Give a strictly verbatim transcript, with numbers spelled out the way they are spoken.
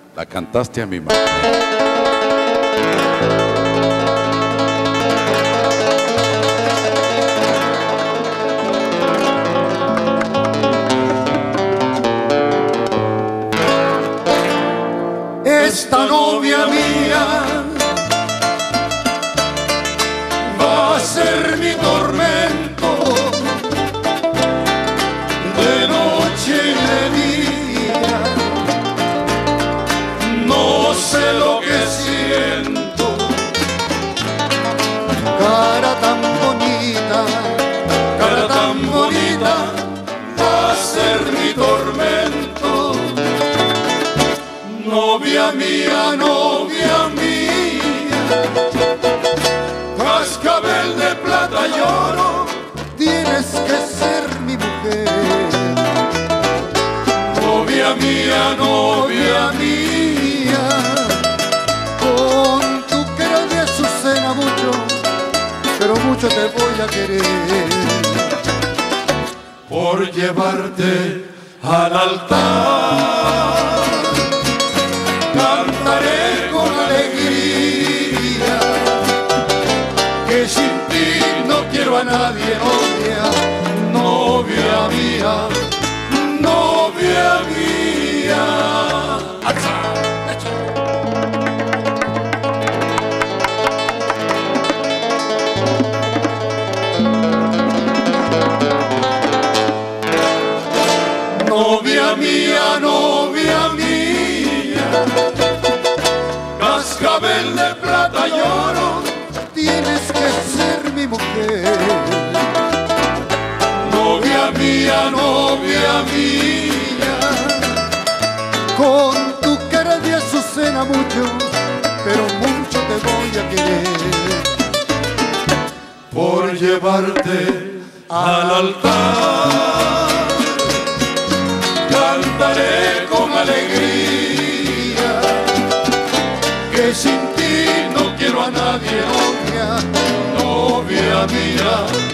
La cantaste a mi madre. Esta novia mía va a ser mi tormento de noche y de día. No sé lo que siento, cara tan bonita, cara tan bonita, va a ser mi tormento. Novia mía, novia mía, cascabel de plata y oro, tienes que ser mi mujer. Novia mía, novia mía, con tu cara de azucena mucho, pero mucho te voy a querer. Por llevarte al altar cantaré con alegría, que sin ti no quiero a nadie, novia, novia mía, novia mía. Novia mía, novia mía, cascabel de plata y oro, tienes que ser mi mujer. Novia mía, novia mía, con tu cara de azucena mucho, pero mucho te voy a querer. Por llevarte al altar cantaré con alegría, que sin ti no quiero a nadie, novia, novia mía.